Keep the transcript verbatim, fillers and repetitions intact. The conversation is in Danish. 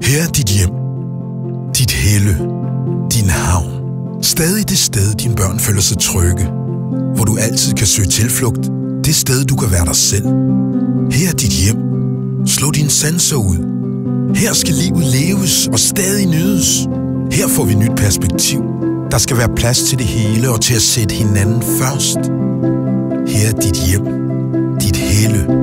Her er dit hjem. Dit helle. Din havn. Stadig det sted, dine børn føler sig trygge. Hvor du altid kan søge tilflugt. Det sted, du kan være dig selv. Her er dit hjem. Slå dine sanser ud. Her skal livet leves og stadig nydes. Her får vi nyt perspektiv. Der skal være plads til det hele og til at sætte hinanden først. Her er dit hjem. Dit helle.